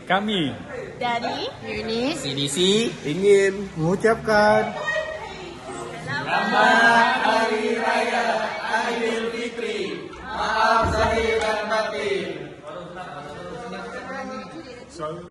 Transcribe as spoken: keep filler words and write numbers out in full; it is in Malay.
Kami dari Yunis C D C ingin mengucapkan Selamat Hari Raya Aidilfitri. Maaf zahir dan batin.